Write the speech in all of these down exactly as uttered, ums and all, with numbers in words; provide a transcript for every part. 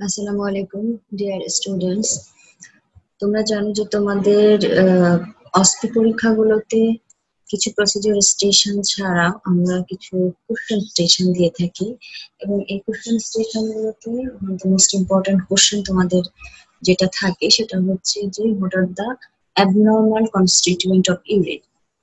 আসসালামু আলাইকুম dear students. তোমরা জানো যে তোমাদের অস্পি পরীক্ষাগুলোতে কিছু প্রসিডিউর স্টেশন ছাড়া আমরা কিছু কোশ্চেন স্টেশন দিয়ে থাকি, এবং এই কোশ্চেন স্টেশনগুলোতে মোস্ট ইম্পর্টেন্ট কোশ্চেন তোমাদের যেটা থাকে সেটা হচ্ছে যে what are the abnormal constituent of urine.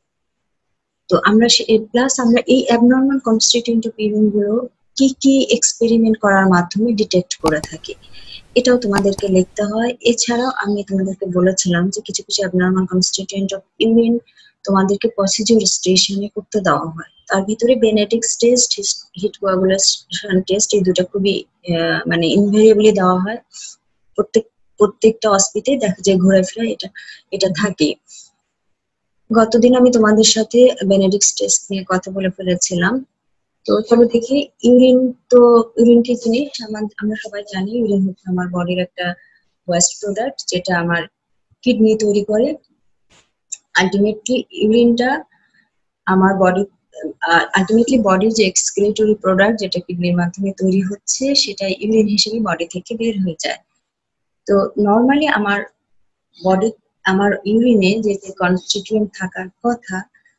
তো আমরা প্লাস আমরা এই অ্যাবনর্মাল কনস্টিটিউয়েন্ট অফ ইউরিন গুলো কি কি এক্সপেরিমেন্ট করার মাধ্যমে ডিটেক্ট করে থাকি এটাও তোমাদেরকে লিখতে হয়। এছাড়াও আমি তোমাদেরকে বলেছিলাম যে কিছু কিছু অ্যাবনর্মাল কনস্টিটিউয়েন্ট অফ ইউরিন তোমাদেরকে প্রসিডিউর স্টেশনে করতে দেওয়া হয়। তার ভিতরে Benedict's test, heat coagulation test, এই দুটো খুবই মানে ইনভেরিয়েবলি দেওয়া হয় প্রত্যেক প্রত্যেকটা অস্পিতে দেখা যায় ঘুরে ফিরে এটা এটা থাকে। গতদিন আমি তোমাদের সাথে বেনেডিক্টস টেস্ট নিয়ে কথা বলে ফেলেছিলাম। তো চলো দেখি ইউরিন। তো ইউরিন কি জিনিস আমরা সবাই জানি। ইউরিন হচ্ছে আমার বডির একটা ওয়েস্ট প্রোডাক্ট যেটা আমার কিডনি তৈরি করে। আলটিমেটলি ইউরিনটা আমার বডি আলটিমেটলি বডির যে এক্সক্রিটরি প্রোডাক্ট যেটা কিডনির মাধ্যমে তৈরি হচ্ছে সেটা ইউরিন হিসেবে বডি থেকে বের হয়ে যায়। তো নর্মালি আমার বডি আমার ইউরিনে যে যে কনস্টিটিউয়েন্ট থাকার কথা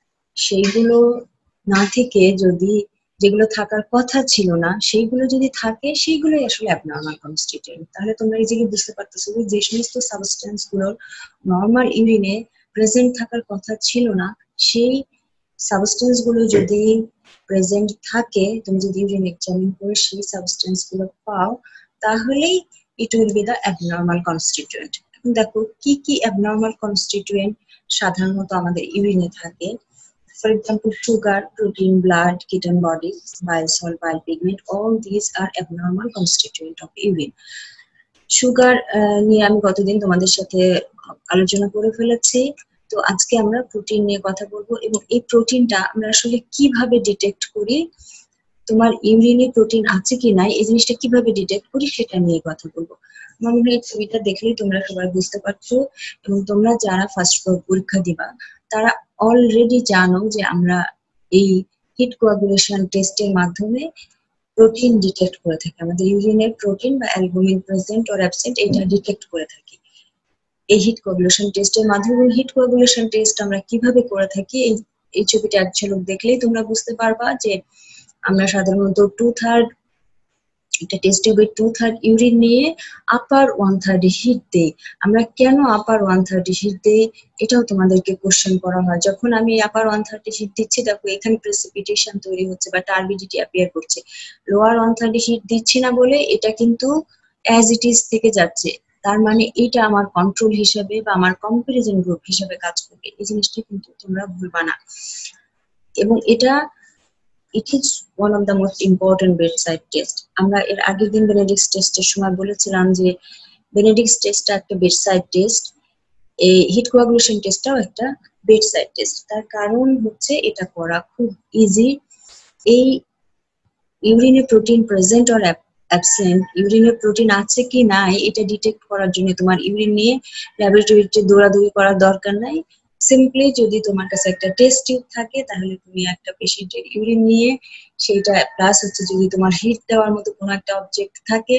সেইগুলো না থেকে যদি যেগুলো থাকার কথা ছিল না সেইগুলো যদি থাকে সেইগুলোই আসলে অ্যাবনর্মাল কনস্টিটিউয়েন্ট। তাহলে তোমরা এই জায়গায় বুঝতে পারতেছো যে সমস্ত সাবস্টেন্স গুলোর নর্মাল ইউরিনে প্রেজেন্ট থাকার কথা ছিল না সেই সাবস্টেন্স গুলো যদি প্রেজেন্ট থাকে, তুমি যদি ইউরিন এক্সামিন করে সেই সাবস্টেন্স গুলো পাও তাহলেই it will be the abnormal constituent. এখন দেখো কি কি অ্যাবনর্মাল কনস্টিটিউয়েন্ট সাধারণত আমাদের ইউরিনে থাকে। For example, sugar, protein, blood, ketone bodies, bile salt, bile pigment, all these are abnormal constituent of urine. Sugar নিয়ে আমি গতদিন তোমাদের সাথে আলোচনা করে ফেলেছি। তো আজকে আমরা প্রোটিন নিয়ে কথা বলবো, এবং এই প্রোটিনটা আমরা আসলে কিভাবে ডিটেক্ট করি, তোমার ইউরিনে প্রোটিন আছে কি নাই এই জিনিসটা কিভাবে ডিটেক্ট করি সেটা নিয়ে কথা বলবো। আমার মনে হয় ছবিটা দেখলেই তোমরা সবাই বুঝতে পারছো, এবং তোমরা যারা ফার্স্ট পরীক্ষা দিবা তারা অলরেডি জানো যে আমরা এই হিট কোয়াগুলেশন টেস্টের মাধ্যমে প্রোটিন ডিটেক্ট করে থাকি। আমাদের ইউরিনের প্রোটিন বা অ্যালবুমিন প্রেজেন্ট অর অ্যাবসেন্ট এটা ডিটেক্ট করে থাকি এই হিট কোয়াগুলেশন টেস্টের মাধ্যমে। হিট কোয়াগুলেশন টেস্ট আমরা কিভাবে করে থাকি এই এই ছবিটা এক ঝলক দেখলেই তোমরা বুঝতে পারবা যে আমরা সাধারণত টু থার্ড একটা টেস্ট টিউবে টু থার্ড ইউরিন নিয়ে আপার ওয়ান থার্ড হিট দেই। আমরা কেন আপার ওয়ান থার্ড হিট দেই এটাও তোমাদেরকে কোশ্চেন করা হয়। যখন আমি আপার ওয়ান থার্ড হিট দিচ্ছি দেখো এখানে প্রেসিপিটেশন তৈরি হচ্ছে বা টার্বিডিটি অ্যাপিয়ার করছে। লোয়ার ওয়ান থার্ড হিট দিচ্ছি না বলে এটা কিন্তু অ্যাজ ইট ইজ থেকে যাচ্ছে, তার মানে এটা আমার কন্ট্রোল হিসেবে বা আমার কম্পারিজন গ্রুপ হিসেবে কাজ করবে। এই জিনিসটা কিন্তু তোমরা ভুলবা না। এবং এটা it is one of the most important bedside test. আমরা এর আগের দিন বেনেডিক্টস টেস্টের সময় বলেছিলাম যে বেনেডিক্টস টেস্টটা একটা বেডসাইড টেস্ট, এই হিট কোয়াগুলেশন টেস্টটাও একটা বেডসাইড টেস্ট। তার কারণ হচ্ছে এটা করা খুব ইজি। এই ইউরিনে প্রোটিন প্রেজেন্ট অর অ্যাবসেন্ট, ইউরিনে প্রোটিন আছে কি নাই এটা ডিটেক্ট করার জন্য তোমার ইউরিন নিয়ে ল্যাবরেটরিতে দৌড়াদৌড়ি করার দরকার নাই। সিম্পলি যদি তোমার কাছে একটা টেস্ট টিউব থাকে তাহলে তুমি একটা পেশেন্টের ইউরিন নিয়ে সেইটা, প্লাস হচ্ছে যদি তোমার হিট দেওয়ার মতো কোনো একটা অবজেক্ট থাকে,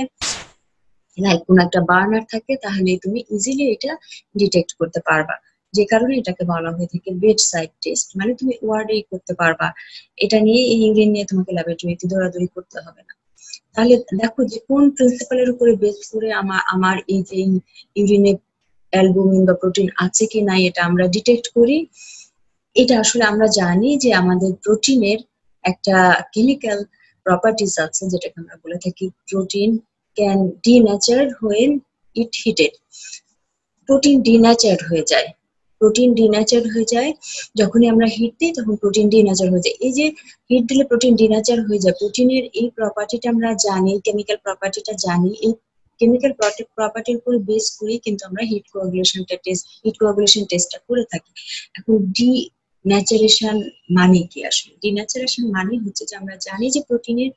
লাইক কোনো একটা বার্নার থাকে, তাহলে তুমি ইজিলি এটা ডিটেক্ট করতে পারবা। যে কারণে এটাকে বলা হয়ে থাকে বেড সাইড টেস্ট, মানে তুমি ওয়ার্ডেই করতে পারবা। এটা নিয়ে এই ইউরিন নিয়ে তোমাকে ল্যাবরেটরিতে দৌড়াদৌড়ি করতে হবে না। তাহলে দেখো যে কোন প্রিন্সিপালের উপরে বেস করে আমার আমার এই যে ইউরিনে অ্যালবুমিন বা প্রোটিন আছে কি নাই এটা আমরা ডিটেক্ট করি। এটা আসলে আমরা জানি যে আমাদের প্রোটিনের একটা কেমিক্যাল প্রপার্টিজ আছে যেটাকে আমরা বলে থাকি protein can denatured when it heated. Protein denatured হয়ে যায় প্রোটিন ডিন্যাচার্ড হয়ে যায় যখনই আমরা হিট দিই তখন প্রোটিন ডিন্যাচার হয়ে যায়। এই যে হিট দিলে প্রোটিন ডিন্যাচার হয়ে যায়, প্রোটিনের এই প্রপার্টিটা আমরা জানি, কেমিক্যাল প্রপার্টিটা জানি। এই কেমিক্যাল প্রপার্টির উপরে বেস করে কিন্তু আমরা হিট কোয়াগুলেশনটা টেস্ট হিট কোয়াগুলেশন টেস্টটা করে থাকি। এখন ডি ন্যাচারেশন মানে কি? আসলে ডিন্যাচারেশন মানে হচ্ছে যে আমরা জানি যে প্রোটিনের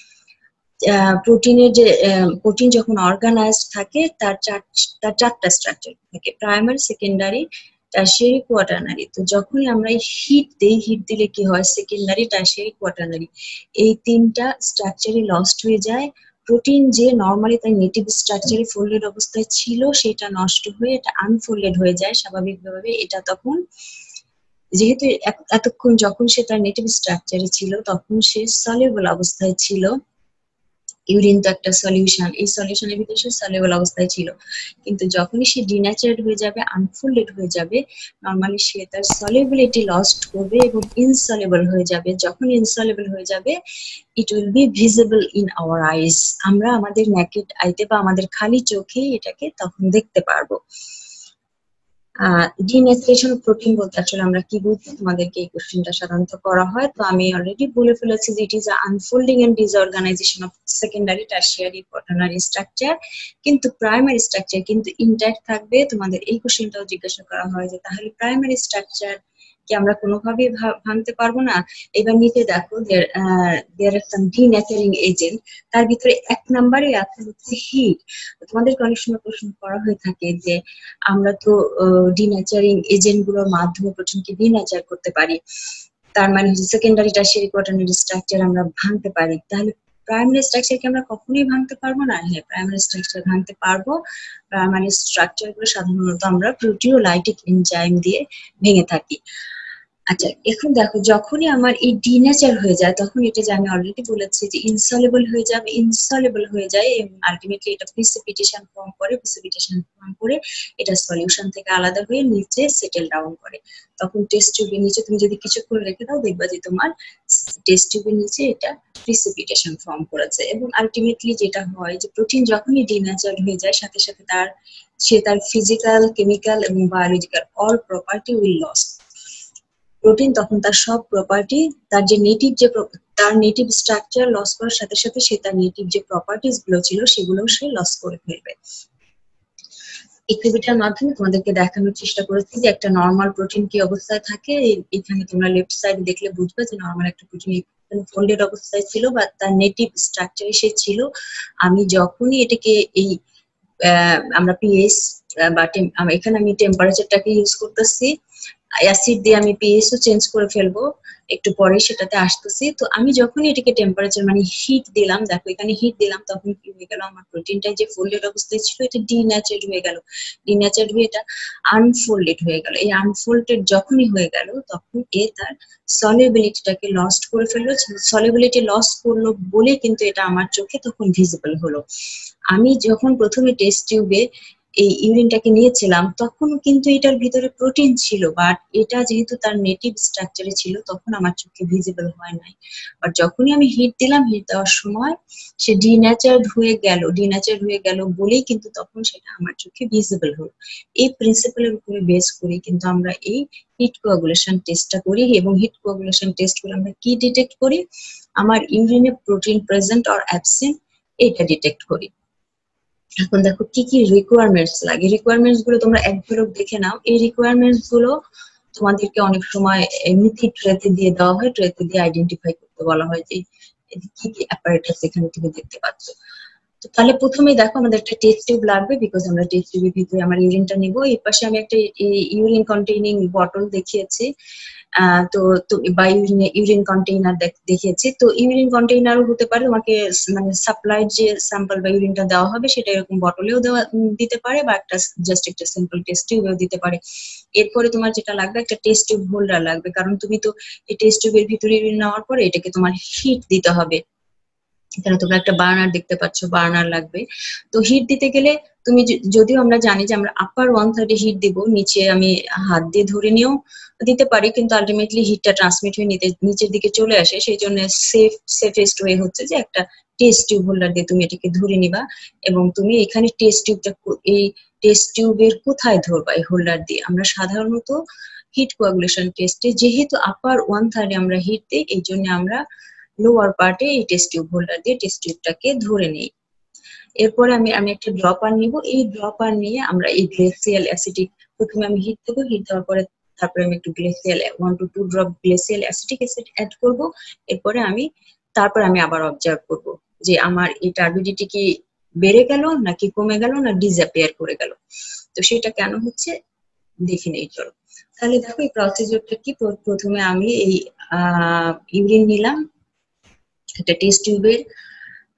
প্রোটিনের যে প্রোটিন যখন অর্গানাইজড থাকে তার চার তার চারটা স্ট্রাকচার থাকে, প্রাইমারি, সেকেন্ডারি, টারশিয়ারি, কোয়াটারনারি। তো যখনই আমরা হিট দেই, হিট দিলে কি হয়, সেকেন্ডারি, টারশিয়ারি, কোয়াটারনারি এই তিনটা স্ট্রাকচারই লস্ট হয়ে যায়। প্রোটিন যে নর্মালি তার নেটিভ স্ট্রাকচারে ফোল্ডেড অবস্থায় ছিল সেটা নষ্ট হয়ে এটা আনফোল্ডেড হয়ে যায় স্বাভাবিকভাবে। এটা তখন যেহেতু এতক্ষণ যখন সে তার নেটিভ স্ট্রাকচারে ছিল তখন সে সলিউবল অবস্থায় ছিল। ইউরিন তো একটা সলিউশন, এই সলিউশনের ভিতরে সে সলিউবল অবস্থায় ছিল, কিন্তু যখনই সে ডিন্যাচার্ড হয়ে যাবে, আনফোল্ডেড হয়ে যাবে, নর্মালি সে তার সলিউবিলিটি লস্ট করবে এবং ইনসলিউবল হয়ে যাবে। যখন ইনসলিউবল হয়ে যাবে, it will be visible in our eyes. আমরা আমাদের নেকেড আইতে বা আমাদের খালি চোখে এটাকে তখন দেখতে পারবো। ডিন্যাচারেশন প্রোটিন বলতে আসলে আমরা কি বুঝি, তোমাদেরকে এই কোশ্চেনটা সাধারণত করা হয়। তো আমি অলরেডি বলে ফেলেছি যে it is unfolding and disorganization of secondary, tertiary, quaternary structure, কিন্তু প্রাইমারি স্ট্রাকচার কিন্তু ইনট্যাক্ট থাকবে। তোমাদের এই কোশ্চেনটাও জিজ্ঞাসা করা হয় যে তাহলে প্রাইমারি স্ট্রাকচার কি আমরা কোনোভাবে ভাঙতে পারবো না? এবার নিচে দেখো দেয়ার আর সাম ডিন্যাচারিং এজেন্ট, তার ভিতরে এক নম্বরে আছে হচ্ছে হিট। তোমাদের অনেক সময় প্রশ্ন করা হয়ে থাকে যে আমরা তো ডিন্যাচারিং এজেন্ট গুলোর মাধ্যমে প্রোটিনকে ডিন্যাচার করতে পারি, তার মানে হচ্ছে সেকেন্ডারি, টারশিয়ারি, কোয়াটারনারি স্ট্রাকচার আমরা ভাঙতে পারি, তাহলে প্রাইমারি স্ট্রাকচারকে আমরা কখনোই ভাঙতে পারবো না? হ্যাঁ, প্রাইমারি স্ট্রাকচার ভাঙতে পারবো। প্রাইমারি স্ট্রাকচার গুলো সাধারণত আমরা প্রোটিওলাইটিক এনজাইম দিয়ে ভেঙে থাকি। আচ্ছা, এখন দেখো যখনই আমার এই ডিন্যাচার হয়ে যায় তখন এটা যে আমি অলরেডি বলেছি যে ইনসলিউবল হয়ে যাবে, ইনসলিউবল হয়ে যায় এবং আলটিমেটলি এটা প্রিসিপিটেশন ফর্ম করে, প্রিসিপিটেশন ফর্ম করে এটা সলিউশন থেকে আলাদা হয়ে নিচে সেটেল ডাউন করে। তখন টেস্ট টিউবের নিচে তুমি যদি কিছুক্ষণ রেখে দাও দেখবা যে তোমার টেস্ট টিউবের নিচে এটা প্রিসিপিটেশন ফর্ম করেছে। এবং আলটিমেটলি যেটা হয় যে প্রোটিন যখনই ডিন্যাচার হয়ে যায় সাথে সাথে তার সে তার ফিজিক্যাল, কেমিক্যাল এবং biological all property will loss. Protein তখন তার সব প্রপার্টি, তার যে নেটিভ যে তার নেটিভ স্ট্রাকচার লস করার সাথে সাথে সে তার নেটিভ যে প্রপার্টিজ গুলো ছিল সেগুলো সে লস করে ফেলবে। এক্টিভিটির মাধ্যমে তোমাদেরকে দেখানোর চেষ্টা করেছি যে একটা নর্মাল প্রোটিন কি অবস্থায় থাকে। এখানে তোমরা লেফট সাইড দেখলে বুঝবে যে নর্মাল একটা প্রোটিন ফোল্ডেড অবস্থায় ছিল বা তার নেটিভ স্ট্রাকচারে সে ছিল। আমি যখনই এটাকে এই আমরা পিএইচ বা এখানে আমি টেম্পারেচারটাকে ইউজ করতেছি, অ্যাসিড দিয়ে আমি পিএইচও চেঞ্জ করে ফেলবো, একটু পরে সেটাতে আসতেছি। তো আমি যখনই এটাকে টেম্পারেচার মানে হিট দিলাম, দেখো এখানে হিট দিলাম, তখন কি হয়ে গেল, আমার প্রোটিনটা যে ফোল্ডেড অবস্থায় ছিল এটা ডিন্যাচার্ড হয়ে গেল, ডিন্যাচার্ড হয়ে এটা আনফোল্ডেড হয়ে গেল। এই আনফোল্ডেড যখনই হয়ে গেল তখন এ তার সলিউবিলিটিটাকে লস্ট করে ফেললো। সলিউবিলিটি লস্ট করলো বলে কিন্তু এটা আমার চোখে তখন ভিজিবল হলো। আমি যখন প্রথমে টেস্ট টিউবে এই ইউরিনটাকে নিয়েছিলাম তখন কিন্তু এটার ভিতরে প্রোটিন ছিল, বাট এটা যেহেতু তার নেটিভ স্ট্রাকচারে ছিল তখন আমার চোখে ভিজিবল হয় নাই। আর যখনই আমি হিট দিলাম, হিট দেওয়ার সময় সে ডিন্যাচার্ড হয়ে গেল, ডিন্যাচার্ড হয়ে গেল বলেই কিন্তু তখন সেটা আমার চোখে ভিজিবল হলো। এই প্রিন্সিপালের উপরে বেস করে কিন্তু আমরা এই হিট কোয়াগুলেশন টেস্টটা করি এবং হিট কোয়াগুলেশন টেস্ট করে আমরা কি ডিটেক্ট করি, আমার ইউরিনে প্রোটিন প্রেজেন্ট অর অ্যাবসেন্ট এটা ডিটেক্ট করি। এখন দেখো কি কি রিকোয়ারমেন্টস লাগে, রিকোয়ারমেন্টস গুলো তোমরা এক ঝলক দেখে নাও। এই রিকোয়ারমেন্টস গুলো তোমাদেরকে অনেক সময় এমনিতে ট্রেতে দিয়ে দেওয়া হয়, ট্রেতে দিয়ে আইডেন্টিফাই করতে বলা হয় যে কি কি অ্যাপারেটাস এখানে তুমি দেখতে পাচ্ছ। তো তাহলে প্রথমে দেখো আমাদের একটা টেস্ট টিউব লাগবে, বিকজ আমরা টেস্ট টিউবের ভিতরে আমার ইউরিনটা নিব। এর পাশে আমি একটা ইউরিন কন্টেইনিং বটল দেখিয়েছি, তো বা ইউরিন ইউরিন কন্টেইনার দেখিয়েছি। তো ইউরিন কন্টেইনারও হতে পারে, তোমাকে মানে সাপ্লাইড যে স্যাম্পল বা ইউরিনটা দেওয়া হবে সেটা এরকম বটলেও দেওয়া দিতে পারে বা একটা জাস্ট একটা সিম্পল টেস্ট টিউবেও দিতে পারে। এরপরে তোমার যেটা লাগবে একটা টেস্ট টিউব হোল্ডার লাগবে, কারণ তুমি তো এই টেস্ট টিউবের ভিতরে ইউরিন নেওয়ার পরে এটাকে তোমার হিট দিতে হবে। এখানে তোমরা একটা বার্নার দেখতে পাচ্ছ, বার্নার লাগবে। তো হিট দিতে গেলে তুমি যদিও আমরা জানি যে আমরা আপার ওয়ান থার্টি হিট দিব, নিচে আমি হাত দিয়ে ধরে নিয়েও দিতে পারি, কিন্তু আলটিমেটলি হিটটা ট্রান্সমিট হয়ে নিচের দিকে চলে আসে। সেই জন্য সেফ সেফেস্ট ওয়ে হচ্ছে যে একটা টেস্ট টিউব হোল্ডার দিয়ে তুমি এটাকে ধরে নিবা এবং তুমি এখানে টেস্ট টিউবটা এই টেস্ট টিউবের কোথায় ধরবা এই হোল্ডার দিয়ে। আমরা সাধারণত হিট কোয়াগুলেশন টেস্টে যেহেতু আপার ওয়ান থার্ডে আমরা হিট দিই, এই জন্য আমরা লোয়ার পার্টে এই টেস্ট টিউব হোল্ডার দিয়ে টেস্ট টিউবটাকে ধরে নেই। এরপরে আমি আমি একটা ড্রপার নিব, এই ড্রপার নিয়ে আমরা এই গ্লেসিয়াল অ্যাসিটিক, প্রথমে আমি হিট দেবো, হিট দেওয়ার পরে তারপরে আমি একটু glacial one two two drop glacial acetic acid add করব। এরপরে আমি তারপরে আমি আবার অবজার্ভ করব যে আমার এই টার্বিডিটি কি বেড়ে গেল নাকি কমে গেল না ডিসঅ্যাপিয়ার করে গেল। তো সেটা কেন হচ্ছে দেখে নেই, চলো। তাহলে দেখো এই প্রসিজারটা কি, প্রথমে আমি এই ইউরিন নিলাম একটা টেস্ট টিউবের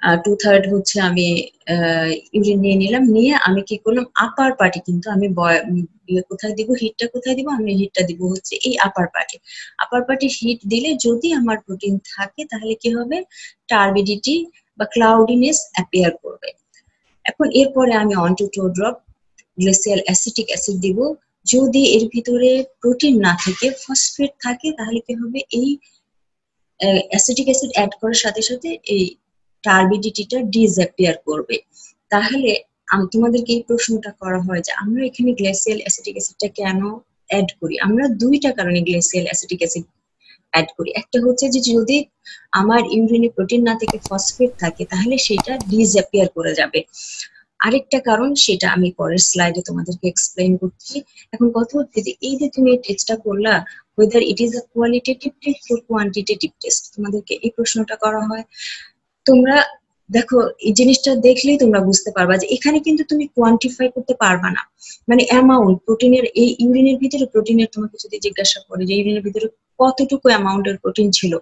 টু থার্ড হচ্ছে আমি ইউরিন নিয়ে নিলাম, নিয়ে আমি কি করলাম আপার পার্টি, কিন্তু আমি কোথায় দিব হিটটা, কোথায় দিব আমি হিটটা দিব হচ্ছে এই আপার পার্টি। আপার পার্টি হিট দিলে যদি আমার প্রোটিন থাকে তাহলে কি হবে, টার্বিডিটি বা ক্লাউডিনেস অ্যাপিয়ার করবে। এখন এরপরে আমি one two two drop glacial acetic acid দিব। যদি এর ভিতরে প্রোটিন না থাকে ফসফেট থাকে তাহলে কি হবে, এই অ্যাসিটিক অ্যাসিড অ্যাড করার সাথে সাথে এই টার্বিডিটিটা ডিসঅ্যাপিয়ার করবে। তাহলে তোমাদেরকে এই প্রশ্নটা করা হয় যে আমরা এখানে গ্লেসিয়াল অ্যাসিটিক অ্যাসিডটা কেন অ্যাড করি? আমরা দুইটা কারণে গ্লেসিয়াল অ্যাসিটিক অ্যাসিড অ্যাড করি। একটা হচ্ছে যে যদি আমার ইউরিনে প্রোটিন না থেকে ফসফেট থাকে তাহলে সেটা ডিসঅ্যাপিয়ার করে যাবে। আরেকটা কারণ সেটা আমি পরের স্লাইডে তোমাদেরকে এক্সপ্লেইন করছি। এখন কথা হচ্ছে যে এই যে তুমি টেস্টটা করলা, whether it is a qualitative test or quantitative test, তোমাদেরকে এই প্রশ্নটা করা হয়। তোমরা দেখো এই জিনিসটা দেখলেই তোমরা বুঝতে পারবা যে এখানে কিন্তু তুমি কোয়ান্টিফাই করতে পারবা না, মানে অ্যামাউন্ট প্রোটিনের, এই ইউরিনের ভিতরে প্রোটিনের তোমাকে যদি জিজ্ঞাসা করে যে ইউরিনের ভিতরে কতটুকু অ্যামাউন্টের প্রোটিন ছিল,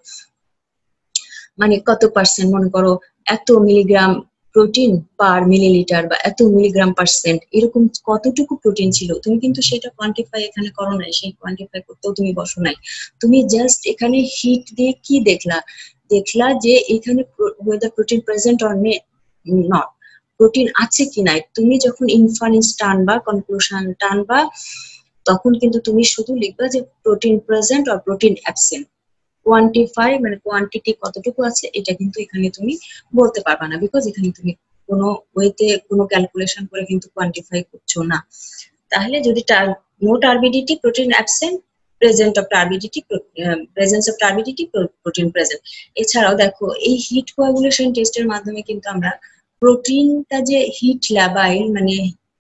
মানে কত পার্সেন্ট, মনে করো এত মিলিগ্রাম প্রোটিন পার মিলিলিটার বা এত মিলিগ্রাম পার্সেন্ট, এরকম কতটুকু প্রোটিন ছিল, তুমি কিন্তু সেটা কোয়ান্টিফাই এখানে করো নাই, সেই কোয়ান্টিফাই করতেও তুমি বসো নাই। তুমি জাস্ট এখানে হিট দিয়ে কি দেখলা, দেখলা যে এখানে whether protein present or not, protein আছে কি নাই। তুমি যখন ইনফারেন্স টানবা, কনক্লুশন টানবা, তখন কিন্তু তুমি শুধু লিখবা যে protein present or protein absent. Quantify মানে কোয়ান্টিটি কতটুকু আছে এটা কিন্তু এখানে তুমি বলতে পারবা না, বিকজ এখানে তুমি কোনো ওয়েতে কোনো ক্যালকুলেশন করে কিন্তু কোয়ান্টিফাই করছো না। তাহলে যদি no turbidity protein absent, present of turbidity presence of turbidity protein present. এছাড়াও দেখো এই হিট কোয়াগুলেশন টেস্টের মাধ্যমে কিন্তু আমরা প্রোটিনটা যে হিট লেভাইল, মানে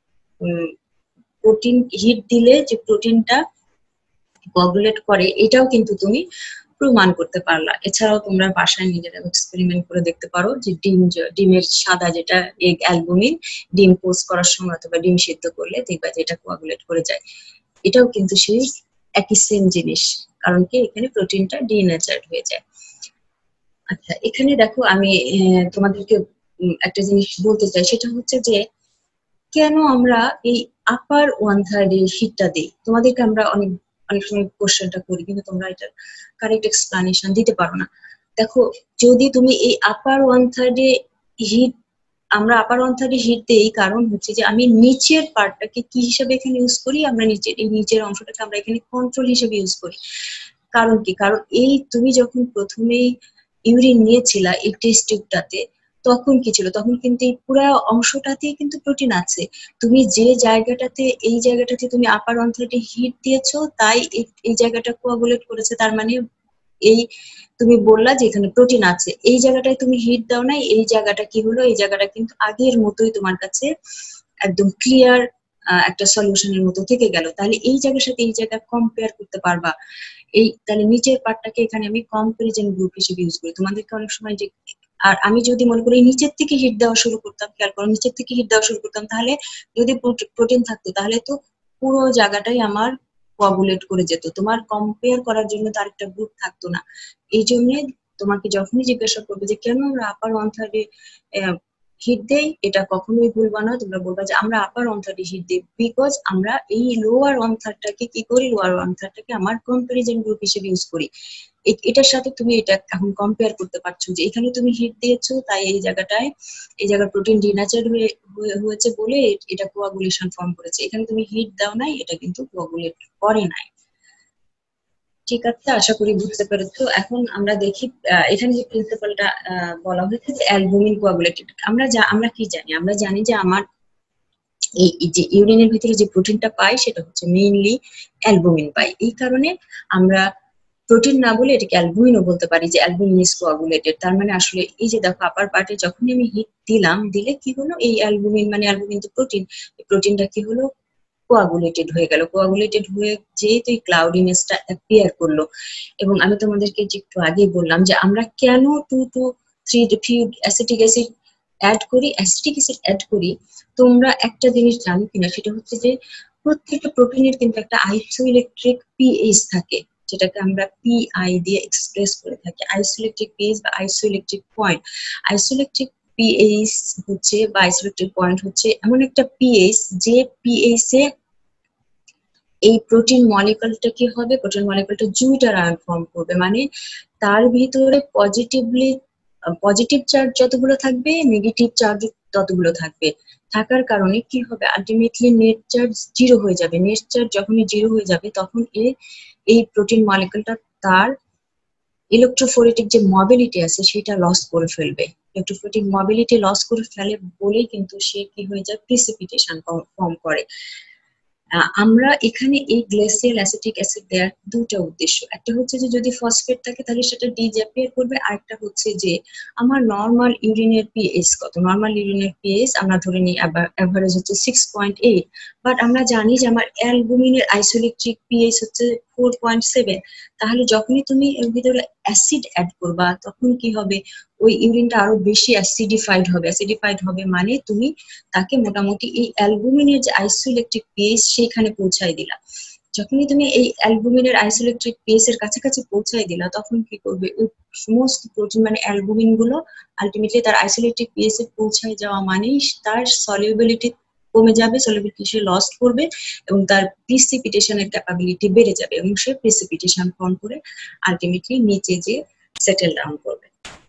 প্রোটিন হিট দিলে যে প্রোটিনটা কোয়াগুলেট করে এটাও কিন্তু তুমি প্রমাণ করতে পারলা। এছাড়াও তোমরা বাসায় নিজেরা এক্সপেরিমেন্ট করে দেখতে পারো যে ডিম, ডিমের সাদা যেটা এগ অ্যালবুমিন, ডিম পোস্ট করার সময় অথবা ডিম সিদ্ধ করলে দেখবা যে এটা কোয়াগুলেট করে যায়। এটাও কিন্তু সেই একই সেম জিনিস, কারণ কি এখানে প্রোটিনটা ডিনেচার্ড হয়ে যায়। আচ্ছা এখানে দেখো আমি তোমাদেরকে একটা জিনিস বলতে চাই, সেটা হচ্ছে যে কেন আমরা এই আপার ওয়ান থার্ড এর হিটটা দিই। তোমাদেরকে আমরা অনেক অনেক সময় কোশ্চেনটা করি কিন্তু তোমরা এটা কারেক্ট এক্সপ্লানেশন দিতে পারো না। দেখো যদি তুমি এই আপার ওয়ান থার্ড এ হিট, আমরা আপার ওয়ান থার্ড এ হিট দেই কারণ হচ্ছে যে আমি নিচের পার্টটাকে কি হিসেবে এখানে ইউজ করি, আমরা নিচের এই নিচের অংশটাকে আমরা এখানে কন্ট্রোল হিসেবে ইউজ করি। কারণ কি, কারণ এই তুমি যখন প্রথমেই ইউরিন নিয়েছিলা এই টেস্ট টিউবটাতে, তখন কি ছিল, তখন কিন্তু এই পুরো অংশটাতেই কিন্তু প্রোটিন আছে। তুমি যে জায়গাটাতে এই জায়গাটাতে তুমি আপার ওয়ান থার্ড এ হিট দিয়েছো তাই এই জায়গাটা কোয়াগুলেট করেছে, তার মানে এই তুমি বললা যে এখানে প্রোটিন আছে, এই জায়গাটায় তুমি হিট দাও নাই, এই জায়গাটা কি হলো, এই জায়গাটা কিন্তু আগের মতোই তোমার কাছে একদম ক্লিয়ার একটা সলিউশনের মতো থেকে গেল। তাহলে এই জায়গার সাথে এই জায়গা কম্পেয়ার করতে পারবা। এই তাহলে নিচের পার্টটাকে এখানে আমি কম্পারিজন গ্রুপ হিসেবে ইউজ করি। তোমাদেরকে অনেক সময় যে, আর আমি যদি মনে করি নিচের থেকে হিট দেওয়া শুরু করতাম, খেয়াল করো নিচের থেকে হিট দেওয়া শুরু করতাম, তাহলে যদি প্রোটিন থাকতো তাহলে তো পুরো জায়গাটাই আমার কোয়াগুলেট করে যেত, তোমার কম্পেয়ার করার জন্য তার একটা গ্রুপ থাকতো না। এই জন্য তোমাকে যখনই জিজ্ঞাসা করবে যে কেন আমরা আপার ওয়ান থার্ডে হিট দেই, এটা কখনোই ভুলবা না, তোমরা বলবা যে আমরা আপার ওয়ান থার্ডে হিট দিই বিকজ আমরা এই লোয়ার ওয়ান থার্ডটাকে কি করি, লোয়ার ওয়ান থার্ডটাকে আমার কম্পারিজন গ্রুপ হিসেবে ইউজ করি। এটার সাথে তুমি এটা এখন কম্পেয়ার করতে পারছো যে এখানে তুমি হিট দিয়েছো তাই এই জায়গাটায় এই জায়গার প্রোটিন ডিনেচার্ড হয়েছে বলে এটা কোয়াগুলেশন ফর্ম করেছে, এখানে তুমি হিট দাও নাই, এটা কিন্তু কোয়াগুলেট করে নাই। ঠিক আছে, আশা করি বুঝতে পেরেছো। এখন আমরা দেখি এখানে যে প্রিন্সিপালটা বলা হয়েছে যে অ্যালবুমিন কোয়াগুলেটেড, আমরা যা আমরা কি জানি, আমরা জানি যে আমার এই যে ইউরিনের ভিতরে যে প্রোটিনটা পাই সেটা হচ্ছে মেইনলি অ্যালবুমিন পাই। এই কারণে আমরা প্রোটিন না বলে এটাকে অ্যালবুমিনও বলতে পারি যে অ্যালবুমিন ইজ কোয়াগুলেটেড। তার মানে আসলে এই যে দেখো আপার পার্টে যখনই আমি হিট দিলাম, দিলে কি হলো, এই অ্যালবুমিন মানে অ্যালবুমিন তো প্রোটিন, এই প্রোটিনটা কি হলো কোয়াগুলেটেড হয়ে গেল। কোয়াগুলেটেড হয়ে যেহেতু এই ক্লাউডিনেসটা অ্যাপিয়ার করলো, এবং আমি তোমাদেরকে যে একটু আগেই বললাম যে আমরা কেন টু টু থ্রি ফিউড অ্যাসিটিক অ্যাসিড অ্যাড করি, অ্যাসিটিক অ্যাসিড অ্যাড করি। তোমরা একটা জিনিস জানো কিনা, সেটা হচ্ছে যে প্রত্যেকটা প্রোটিনের কিন্তু একটা আইসোইলেকট্রিক পিএইচ থাকে, যেটাকে আমরা পিআই দিয়ে এক্সপ্রেস করে থাকি, আইসোইলেকট্রিক পিএইচ বা আইসোইলেকট্রিক পয়েন্ট। আইসোইলেকট্রিক পিএইচ হচ্ছে বা আইসোলেটেড পয়েন্ট হচ্ছে এমন একটা পিএইচ যে পিএইচ এ এই প্রোটিন মলিকুলটা কি হবে, প্রোটিন মলিকুলটা জুইটার আয়ন ফর্ম করবে, মানে তার ভিতরে পজিটিভলি পজিটিভ চার্জ যতগুলো থাকবে নেগেটিভ চার্জ ততগুলো থাকবে। থাকার কারণে কি হবে, আলটিমেটলি নেট চার্জ জিরো হয়ে যাবে। নেট চার্জ যখনই জিরো হয়ে যাবে তখন এই প্রোটিন মলিকুলটা তার ইলেকট্রোফোরেটিক যে মোবিলিটি আছে সেটা লস করে ফেলবে। ইলেকট্রোফোরেটিক মোবিলিটি লস করে ফেলে বলেই কিন্তু সে কি হয়ে যায়, প্রিসিপিটেশন ফর্ম করে। আমরা এখানে এই গ্লেসিয়াল অ্যাসিটিক অ্যাসিড দেওয়ার দুটো উদ্দেশ্য, একটা হচ্ছে যে যদি ফসফেট থাকে তাহলে সেটা ডিজ্যাপিয়ার করবে, আরেকটা হচ্ছে যে আমার নর্মাল ইউরিনের পিএইচ কত, নর্মাল ইউরিনের পিএইচ আমরা ধরে নিই এভারেজ হচ্ছে সিক্স পয়েন্ট এইট, বাট আমরা জানি যে আমার অ্যালবুমিনের আইসোইলেকট্রিক পিএইচ হচ্ছে ফোর পয়েন্ট সেভেন। তাহলে যখনই তুমি এর ভিতরে অ্যাসিড অ্যাড করবা তখন কি হবে, ওই ইউরিনটা আরো বেশি অ্যাসিডিফাইড হবে। অ্যাসিডিফাইড হবে মানে তুমি তাকে মোটামুটি এই অ্যালবুমিনের যে আইসোইলেকট্রিক পিএইচ সেইখানে পৌঁছায় দিলা। যখনই তুমি এই অ্যালবুমিনের আইসোইলেকট্রিক পিএইচ এর কাছাকাছি পৌঁছায় দিলা তখন কি করবে, ওই সমস্ত প্রোটিন মানে অ্যালবুমিন গুলো আলটিমেটলি তার আইসোইলেকট্রিক পিএইচ এ পৌঁছায় যাওয়া মানেই তার সলিউবিলিটি কমে যাবে, সলিউবিলিটি সে লস করবে এবং তার প্রিসিপিটেশনের ক্যাপাবিলিটি বেড়ে যাবে এবং সে প্রিসিপিটেশন ফর্ম করে আলটিমেটলি নিচে যে সেটেল ডাউন করবে।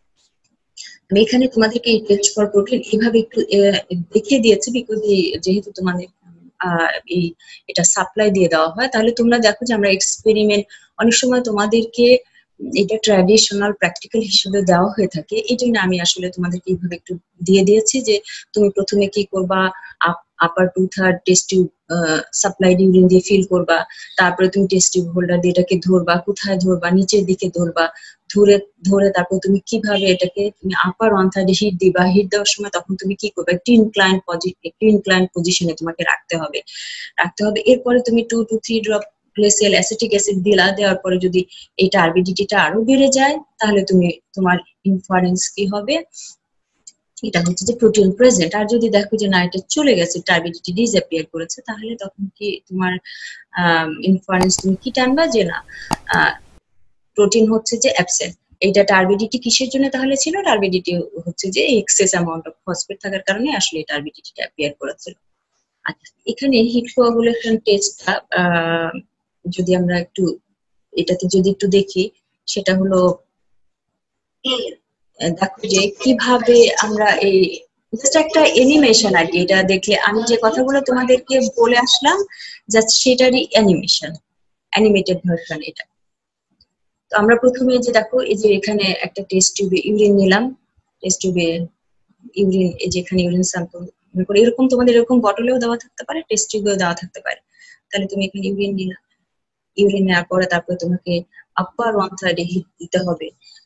আমি এখানে তোমাদেরকে এই টেস্ট ফর প্রোটিন এইভাবে একটু দেখিয়ে দিয়েছি বিকজ যেহেতু তোমাদের এই এটা সাপ্লাই দিয়ে দেওয়া হয়, তাহলে তোমরা দেখো যে আমরা এক্সপেরিমেন্ট অনেক সময় তোমাদেরকে এটা ট্র্যাডিশনাল প্র্যাকটিক্যাল হিসেবে দেওয়া হয়ে থাকে, এই জন্য আমি আসলে তোমাদেরকে এইভাবে একটু দিয়ে দিয়েছি যে তুমি প্রথমে কি করবা, upper two third test tube supply urine দিয়ে ফিল করবা, তারপরে তুমি টেস্ট টিউব হোল্ডার দিয়ে এটাকে ধরবা, কোথায় ধরবা, নিচের দিকে ধরবা, ধরে ধরে তারপর তুমি কিভাবে এটাকে তুমি আপার ওয়ান থার্ডে হিট দিবা, হিট দেওয়ার সময় তখন তুমি কি করবে, একটু ইনক্লাইন একটু ইনক্লাইন পজিশনে তোমাকে রাখতে হবে রাখতে হবে এরপরে তুমি two two three drop glacial acetic acid দিলা, দেওয়ার পরে যদি এই টার্বিডিটিটা আরো বেড়ে যায় তাহলে তুমি তোমার ইনফারেন্স কি হবে, এটা হচ্ছে যে প্রোটিন প্রেজেন্ট। আর যদি দেখো যে না এটা চলে গেছে, টার্বিডিটি ডিসঅ্যাপিয়ার করেছে, তাহলে তখন কি তোমার ইনফারেন্স তুমি কি টানবা যে না প্রোটিন হচ্ছে যে অ্যাবসেন্ট। এইটা টার্বিডিটি কিসের জন্য তাহলে ছিল, টার্বিডিটি হচ্ছে যে এক্সেস অ্যামাউন্ট অফ ফসফেট থাকার কারণে আসলে টার্বিডিটিটা অ্যাপিয়ার করেছিল। আচ্ছা, এখানে হিট কোয়াগুলেশন টেস্টটা যদি আমরা একটু এটাতে যদি একটু দেখি, সেটা হলো দেখো যে কিভাবে আমরা এই জাস্ট একটা অ্যানিমেশন আর কি, এটা দেখলে আমি যে কথাগুলো তোমাদেরকে বলে আসলাম জাস্ট সেটারই অ্যানিমেশন, অ্যানিমেটেড ভার্সন এটা। তো আমরা প্রথমে যে দেখো এই যে এখানে একটা টেস্ট টিউবে ইউরিন নিলাম, টেস্ট টিউবে ইউরিন এই যে এখানে ইউরিন স্যাম্পল এরকম তোমাদের এরকম বটলেও দেওয়া থাকতে পারে, টেস্ট টিউবেও দেওয়া থাকতে পারে। তাহলে তুমি এখানে ইউরিন নিলা, ইউরিন নেওয়ার পরে তারপরে তোমাকে আপার ওয়ান থার্ডে হিট দিতে হবে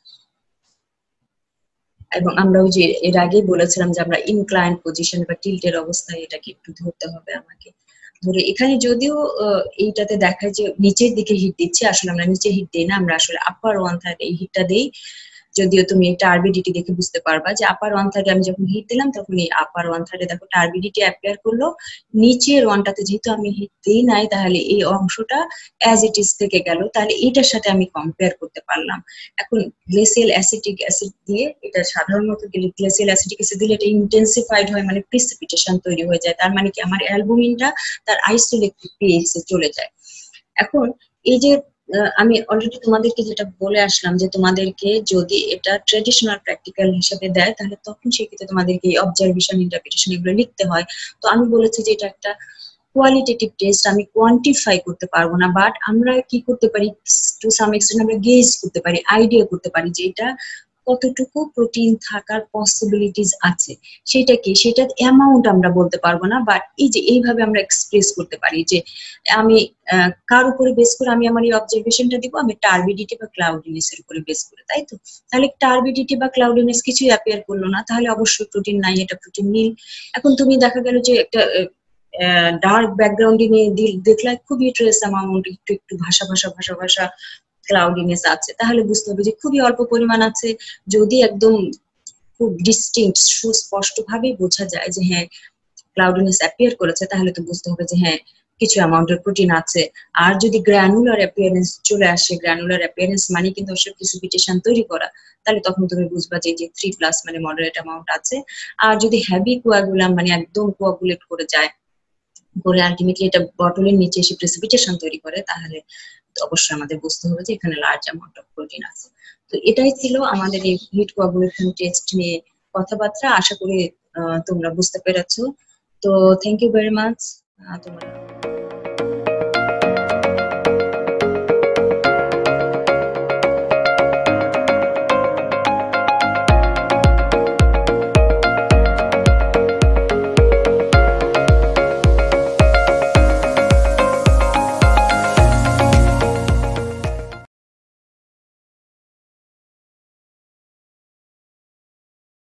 এবং আমরা ওই যে এর আগেই বলেছিলাম যে আমরা ইনক্লাইন পজিশন বা টিল্টের অবস্থায় এটাকে একটু ধরতে হবে আমাকে ধরে। এখানে যদিও এইটাতে দেখায় যে নিচের দিকে হিট দিচ্ছে, আসলে আমরা নিচে হিট দিই না, আমরা আসলে আপার ওয়ান থার্ড এই হিটটা দিই। যদিও তুমি এই টার্বিডিটি দেখে বুঝতে পারবা যে আপার ওয়ান থার্ডে আমি যখন হিট দিলাম তখন এই আপার ওয়ান থার্ডে দেখো টার্বিডিটি অ্যাপিয়ার করলো, নিচের ওয়ানটাতে যেহেতু আমি হিট দিই নাই তাহলে এই অংশটা অ্যাজ ইট ইজ থেকে গেল, তাহলে এটার সাথে আমি কম্পেয়ার করতে পারলাম। এখন গ্লেসিয়াল অ্যাসিটিক অ্যাসিড দিয়ে এটা সাধারণত গ্লেসিয়াল অ্যাসিটিক অ্যাসিড দিলে এটা ইন্টেন্সিফাইড হয়, মানে প্রিসিপিটেশন তৈরি হয়ে যায়, তার মানে কি আমার অ্যালবুমিনটা তার আইসোইলেকট্রিক পিএইচ এ চলে যায়। এখন এই যে আমি অলরেডি তোমাদেরকে যেটা বলে আসলাম যে তোমাদেরকে যদি এটা ট্রেডিশনাল প্র্যাকটিক্যাল হিসেবে দেয় তাহলে তখন সেক্ষেত্রে তোমাদেরকে অবজারভেশন ইন্টারপ্রিটেশন এগুলো লিখতে হয়। তো আমি বলেছি যে এটা একটা কোয়ালিটেটিভ টেস্ট, আমি কোয়ান্টিফাই করতে পারবো না, বাট আমরা কি করতে পারি টু সাম এক্সটেন্ট আমরা গেজ করতে পারি, আইডিয়া করতে পারি যে এটা কতটুকু প্রোটিন থাকার পসিবিলিটিস আছে, সেটা কি সেটা অ্যামাউন্ট আমরা বলতে পারবো না, বাট এই যে এইভাবে আমরা এক্সপ্রেস করতে পারি যে আমি কার উপরে বেস করে আমি আমার এই অবজারভেশনটা দিব, আমি টার্বিডিটি বা ক্লাউডিনেস এর উপরে বেস করে, তাই তো? তাহলে টার্বিডিটি বা ক্লাউডিনেস কিছুই অ্যাপিয়ার করলো না, তাহলে অবশ্যই প্রোটিন নাই, এটা প্রোটিন নীল। এখন তুমি দেখা গেল যে একটা ডার্ক ব্যাকগ্রাউন্ডে নিয়ে দেখলে খুবই ট্রেস অ্যামাউন্ট একটু একটু ভাষা ভাষা ভাষা ভাষা ক্লাউডিনেস আছে, তাহলে বুঝতে হবে যে খুবই অল্প পরিমাণ আছে। যদি একদম খুব ডিস্টিংক্ট সুস্পষ্ট ভাবে বোঝা যায় যে হ্যাঁ ক্লাউডিনেস অ্যাপিয়ার করেছে তাহলে তো বুঝতে হবে যে হ্যাঁ কিছু অ্যামাউন্টের প্রোটিন আছে। আর যদি গ্র্যানুলার অ্যাপিয়ারেন্স চলে আসে, গ্র্যানুলার অ্যাপিয়ারেন্স মানে কিন্তু আসলে প্রিসিপিটেশন তৈরি করা, তাহলে তখন তুমি বুঝবা যে যে থ্রি প্লাস মানে মডারেট অ্যামাউন্ট আছে। আর যদি হেভি কোয়াগুলাম মানে একদম কোয়াগুলেট করে যায়, করে আলটিমেটলি এটা বটলের নিচে এসে প্রেসিপিটেশন তৈরি করে, তাহলে অবশ্যই আমাদের বুঝতে হবে যে এখানে লার্জ অ্যামাউন্ট অফ প্রোটিন আছে। তো এটাই ছিল আমাদের এই হিট কোয়াগুলেশন টেস্ট নিয়ে কথাবার্তা। আশা করি তোমরা বুঝতে পেরেছো। তো থ্যাংক ইউ ভেরি মাচ তোমরা।